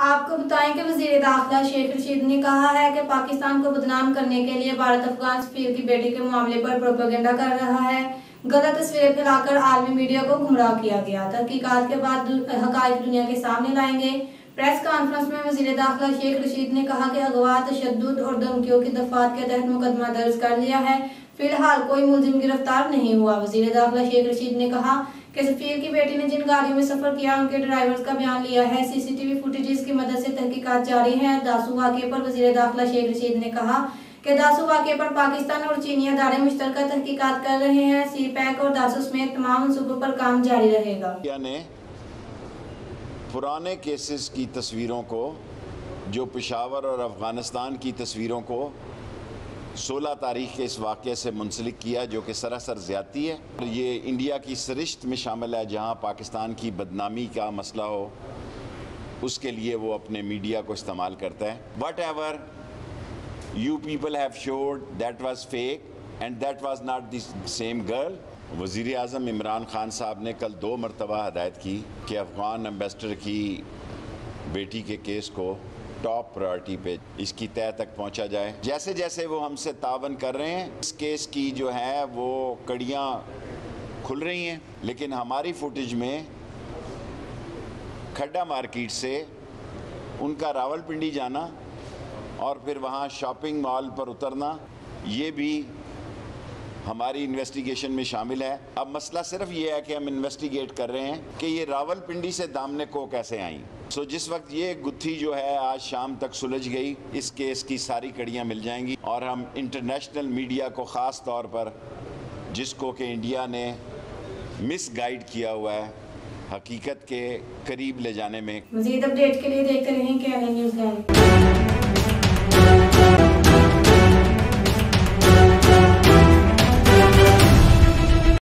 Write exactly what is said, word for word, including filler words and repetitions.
आपको बताएं कि वजीर दाखिला शेख रशीद ने कहा है कि पाकिस्तान को बदनाम करने के लिए भारत अफगान सफीर की बेटी के मामले पर प्रोपेगेंडा कर रहा है। गलत तस्वीरें फैलाकर आलमी मीडिया को गुमराह किया गया। तहकीकात के बाद हकायक दुनिया के सामने लाएंगे। प्रेस कॉन्फ्रेंस में वजीर दाखिला शेख रशीद ने कहा कि अगवा, तशद्दुद और धमकियों की दफात के तहत मुकदमा दर्ज कर लिया है। फिलहाल कोई मुलजिम गिरफ्तार नहीं हुआ। वजीर दाखिला शेख रशीद ने कहा कि सफीर की बेटी ने जिन गाड़ियों में सफर किया उनके ड्राइवर्स का बयान लिया है। सीसीटीवी फुटेजेस की मदद से तहकीकात जारी है। दासू वाक़े पर वजीर दाखिला शेख रशीद ने कहा कि दासू वाक़े पर पाकिस्तान और चीनी अदारे मुश्तरका तहकीकात कर रहे हैं। सी पैक और दासू समेत तमाम मनसूबों पर काम जारी रहेगा। ने पुराने केसेस की तस्वीरों को, जो पेशावर और अफगानिस्तान की तस्वीरों को सोलह तारीख के इस वाक़े से मुंसलिक किया, जो कि सरासर ज़्यादती है। ये इंडिया की सरिश्त में शामिल है, जहाँ पाकिस्तान की बदनामी का मसला हो उसके लिए वो अपने मीडिया को इस्तेमाल करता है। Whatever you people have showed that was fake and that was not the same girl. वज़ीर आज़म इमरान खान साहब ने कल दो मरतबा हदायत की कि अफ़गान एम्बेसडर की बेटी के केस को टॉप प्रायोरिटी पे इसकी तय तक पहुंचा जाए। जैसे जैसे वो हमसे तावन कर रहे हैं, इस केस की जो है वो कड़ियाँ खुल रही हैं। लेकिन हमारी फुटेज में खड्डा मार्केट से उनका रावलपिंडी जाना और फिर वहाँ शॉपिंग मॉल पर उतरना, ये भी हमारी इन्वेस्टिगेशन में शामिल है। अब मसला सिर्फ ये है कि हम इन्वेस्टिगेट कर रहे हैं कि ये रावलपिंडी से दामने को कैसे आई। सो so, जिस वक्त ये गुत्थी जो है आज शाम तक सुलझ गई, इस केस की सारी कड़ियाँ मिल जाएंगी और हम इंटरनेशनल मीडिया को ख़ास तौर पर, जिसको कि इंडिया ने मिस गाइड किया हुआ है, हकीकत के करीब ले जाने में। मज़ीद अपडेट के लिए देखते रहें के एन एन न्यूज़ लाइव।